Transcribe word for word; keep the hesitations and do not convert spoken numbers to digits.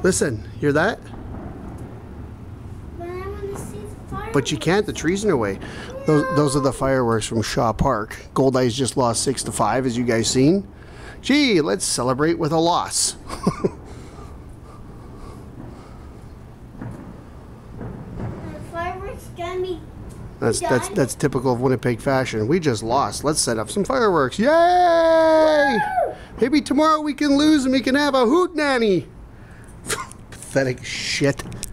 Listen, hear that? But I want to see the fireworks. But you can't, the trees in the way. Those, those are the fireworks from Shaw Park. Goldeyes just lost six to five, as you guys seen. Gee, let's celebrate with a loss. The fireworks gonna be That's done. that's that's typical of Winnipeg fashion. We just lost. Let's set up some fireworks. Yay! Woo! Maybe tomorrow we can lose and we can have a hoot nanny. Pathetic shit.